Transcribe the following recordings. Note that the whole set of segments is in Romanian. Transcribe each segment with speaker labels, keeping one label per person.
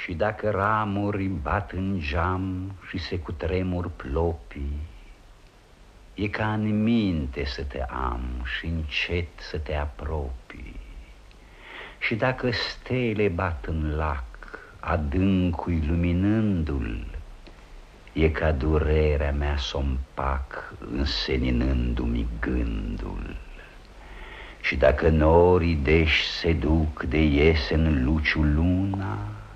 Speaker 1: Și dacă ramuri bat în geam și se cutremur plopii, e ca în minte să te am și încet să te apropii. Și dacă stele bat în lac, adâncul luminându-l, e ca durerea mea s-o împac, înseninându-mi gândul. Și dacă norii deși se duc de iese în luciul luna,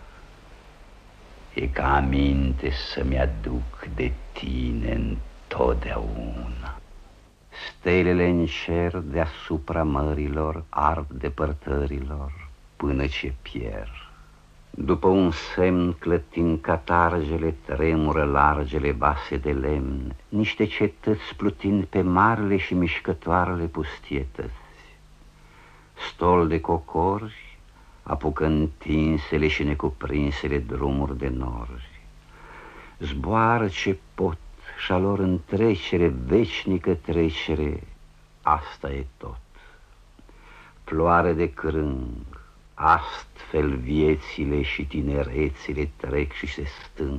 Speaker 1: e ca aminte să-mi aduc de tine întotdeauna. Stelele în cer deasupra mărilor ard depărtărilor până ce pierd. După un semn clătind catargele, tremură largele vase de lemn, niște cetăți plutind pe marile și mișcătoarele pustietăți. Stol de cocori apucă întinsele și necuprinsele drumuri de nori. Zboară ce pot și-a lor întrecere, veșnică trecere, asta e tot. Floare de crâng, astfel viețile și tinerețile trec și se stâng.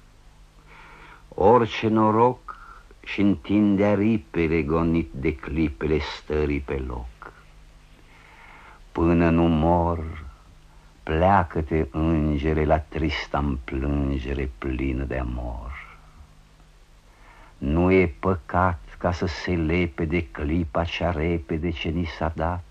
Speaker 1: Orice noroc și întinde aripele gonit de clipele stării pe loc. Până nu mor, pleacă-te, îngere, la trista-mi plângere plină de amor. Nu e păcat ca să se lepe de clipa cea repede ce ni s-a dat,